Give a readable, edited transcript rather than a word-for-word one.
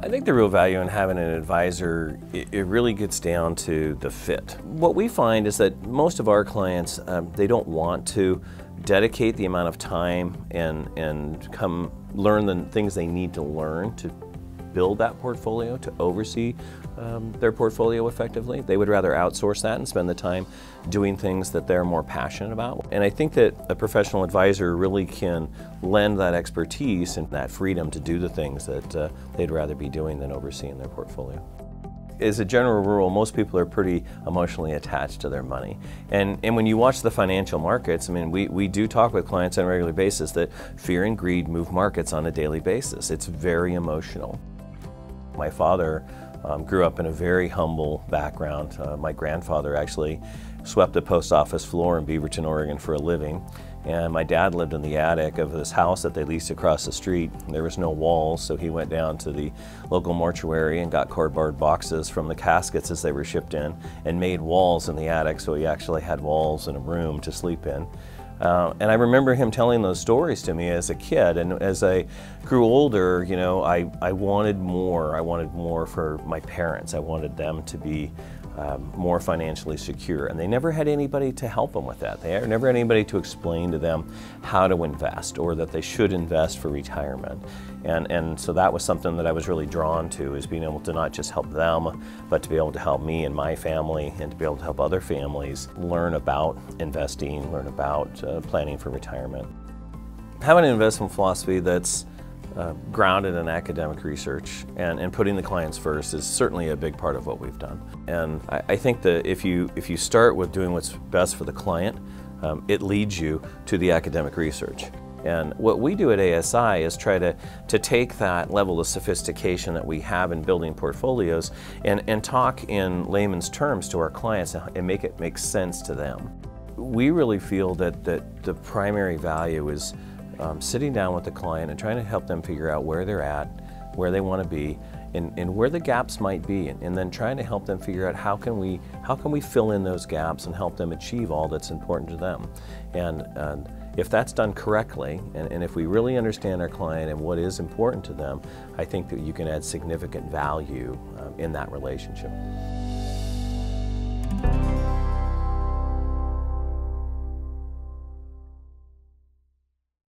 I think the real value in having an advisor, it really gets down to the fit. What we find is that most of our clients, they don't want to dedicate the amount of time and come learn the things they need to learn to build that portfolio, to oversee their portfolio effectively. They would rather outsource that and spend the time doing things that they're more passionate about. And I think that a professional advisor really can lend that expertise and that freedom to do the things that they'd rather be doing than overseeing their portfolio. As a general rule, most people are pretty emotionally attached to their money. And when you watch the financial markets, I mean, we do talk with clients on a regular basis that fear and greed move markets on a daily basis. It's very emotional. My father grew up in a very humble background. My grandfather actually swept the post office floor in Beaverton, Oregon for a living. And my dad lived in the attic of this house that they leased across the street. There was no walls, so he went down to the local mortuary and got cardboard boxes from the caskets as they were shipped in and made walls in the attic, so he actually had walls in a room to sleep in. And I remember him telling those stories to me as a kid, and as I grew older, you know, I wanted more. I wanted more for my parents. I wanted them to be more financially secure, and they never had anybody to help them with that. They never had anybody to explain to them how to invest or that they should invest for retirement. And so that was something that I was really drawn to, is being able to not just help them, but to be able to help me and my family, and to be able to help other families learn about investing, learn about planning for retirement. Having an investment philosophy that's grounded in academic research and putting the clients first is certainly a big part of what we've done. And I think that if you start with doing what's best for the client, it leads you to the academic research. And what we do at ASI is try to take that level of sophistication that we have in building portfolios and talk in layman's terms to our clients and make it make sense to them. We really feel that the primary value is sitting down with the client and trying to help them figure out where they're at, where they want to be, and where the gaps might be, and then trying to help them figure out how can we fill in those gaps and help them achieve all that's important to them. And if that's done correctly, and if we really understand our client and what is important to them, I think that you can add significant value in that relationship.